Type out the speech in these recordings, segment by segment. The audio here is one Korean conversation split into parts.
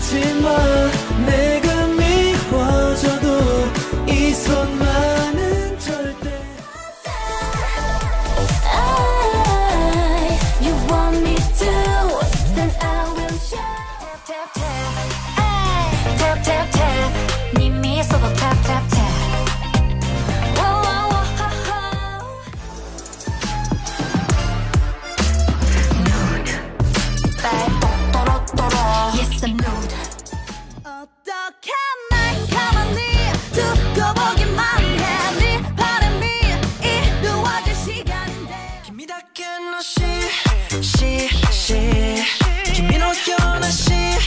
하지마. 내가 미워져도 이 손만은 절대. You want me to, then I will show. Tap tap tap, tap tap tap. 네 미소도 tap tap tap. Yes, I'm nude. 어떻게 날 가만히 두고 보기만 해. 네 바람이 이루어질 시간인데. 君だけの君のような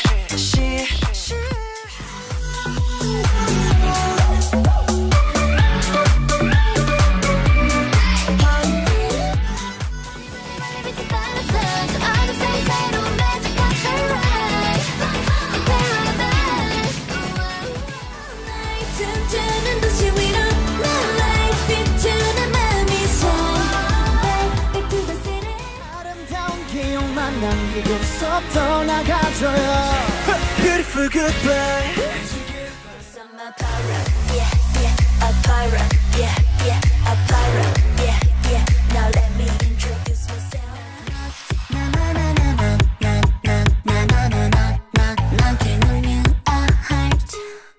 춤추는 도시 위로 moonlight 비추는 맘이서 Back to the city. 아름다운 기억만 남기고서 떠나가줘요. Beautiful goodbye. I'm a pirate, yeah, yeah, a pirate, yeah, yeah, a pirate, yeah, yeah. Now let me introduce myself. 너한테 놀면 a heart.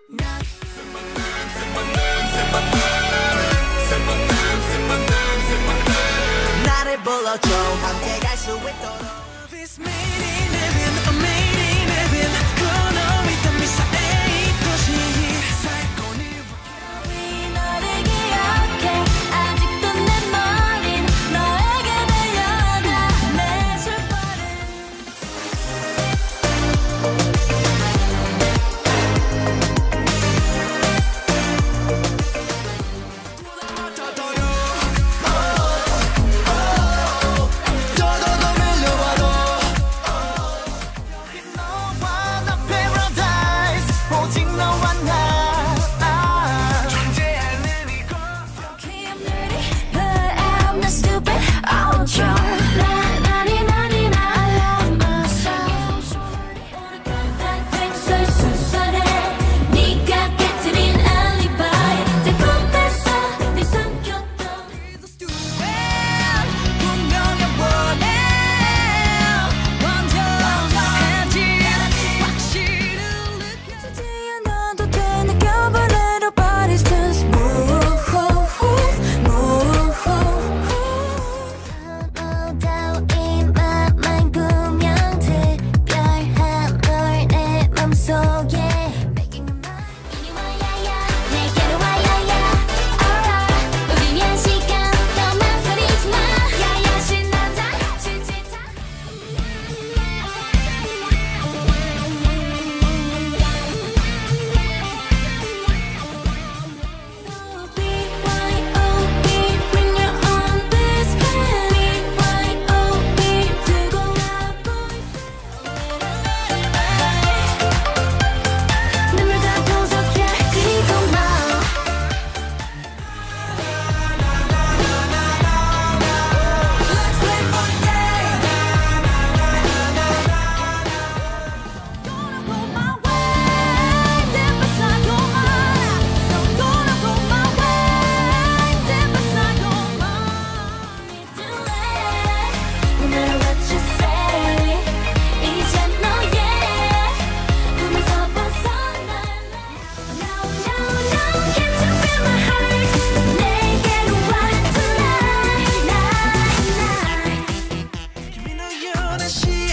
나를 불러줘 함께 갈 수 있도록. Love is made in heaven, made in heaven. 그 너 있던 미사의 도시 살고니. 너를 기억해. 아직도 내 머린 너에게 들려가. 내 술버릇. 더더 밀려와도 너와 나 paradise. 오직 너와 나 존재하는 이곳. Okay, I'm nerdy, but I'm not stupid. Oh, you're 나니 I love myself. 오늘 수선해. 네가 깨트린 alibi. 달콤해서 네 삼켰던 분명히 원해 완전해진 확실을 느껴. 수지에 놔도 돼. 느껴봐 little body's just move, move. 따윈 맘만 구명 특별한 널 내 맘속에 Making you mine. 이리 와야야 내게로 와야야. Alright 우리 위한 시간 더 망설이지 마. 야야 신난다 지지타. BYOB bring your own biscuit. BYOB 두고 와 boyfriend. 눈물 다 보석해 그리고 마. Let's play for the day. Gonna go my way, step aside your mind. So gonna go my way, step aside your mind. Delay, no matter what you say. 이제 너의 꿈에서 벗어나. No, can't you feel my heart? 내게로 와 tonight. 君のような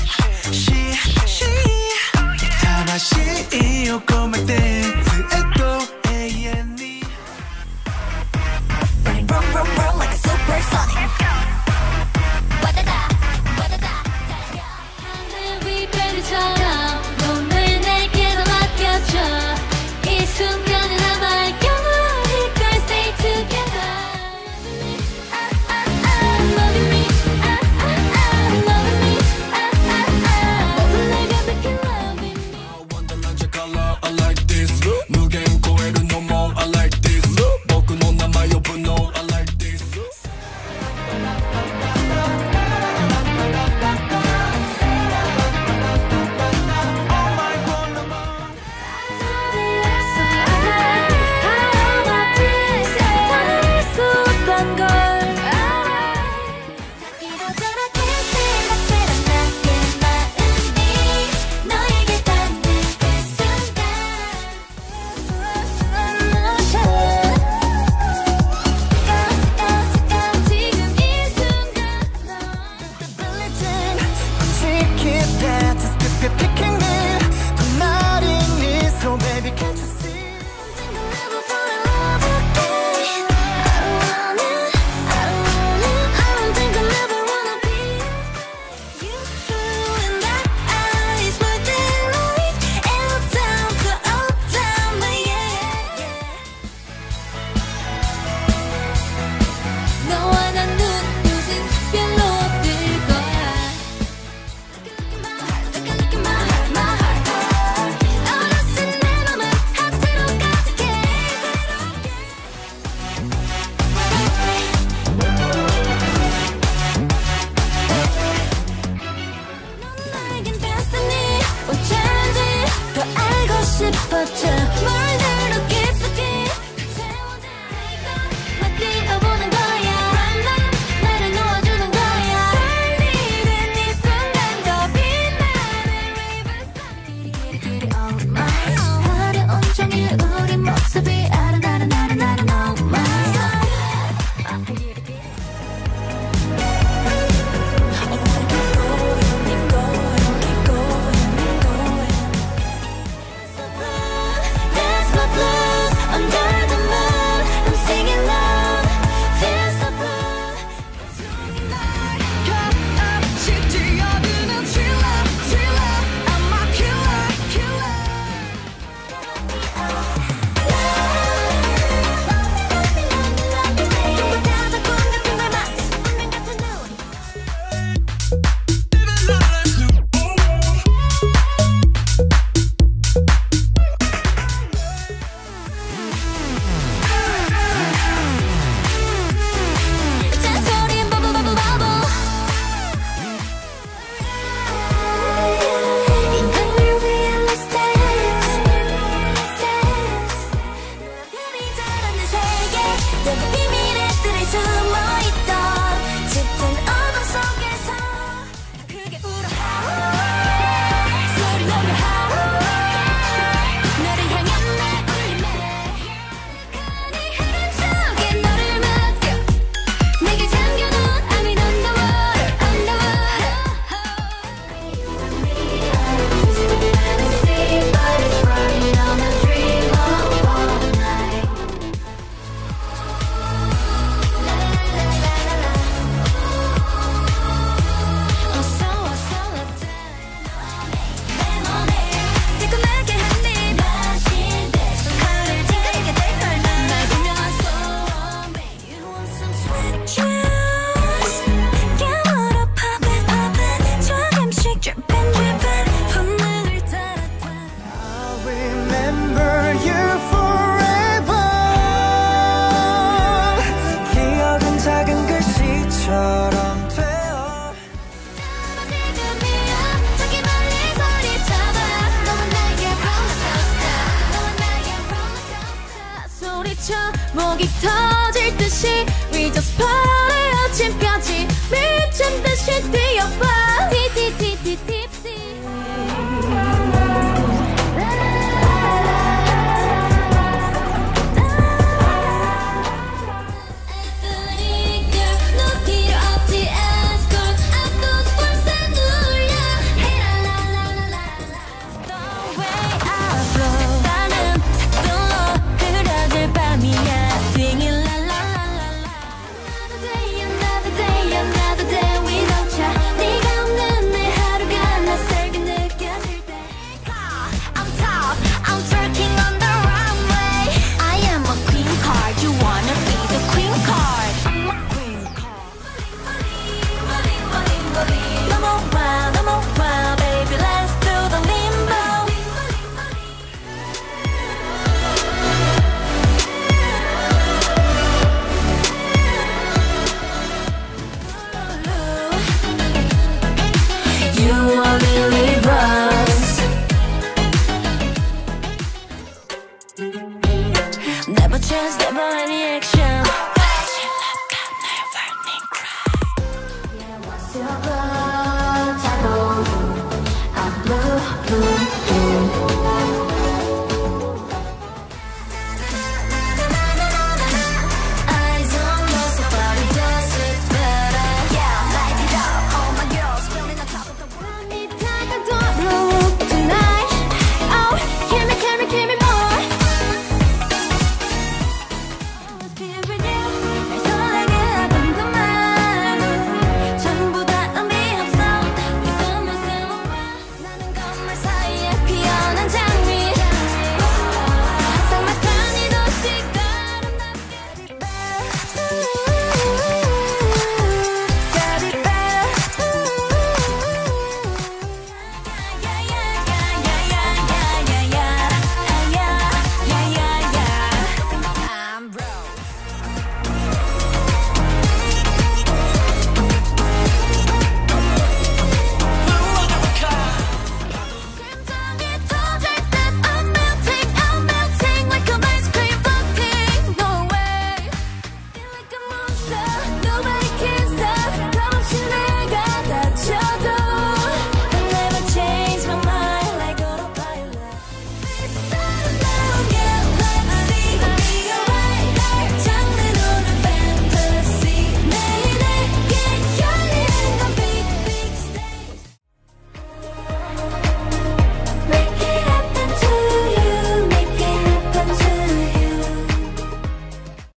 魂を込めてずっと永遠に Burning, burn like a supersonic. 와다다, 와다다, 달려. 하늘 위배들처럼 몸을 내게로 맡겨줘. 이 순간을 남아 영원히 stay together. Loving me, loving me, 모든 날 가득히 loving me. I want the larger color, I like this. 무게인 고해를 no more, I like this. 먹고 논 남아요, but no, I like this. keep picking me. 굿날인 네 so baby can't you see? 싶었죠. 말대로 깊숙이 막 뛰어보는 거야. 나를 놓아주는 거야. 떨리는 이 순간 더 빛나는 riverside. Oh my. 하루 온종일 우리 모습이 아른아른아른아른 oh my. 목이 터질 듯이 We just party 아침까지 미친 듯이 뛰어봐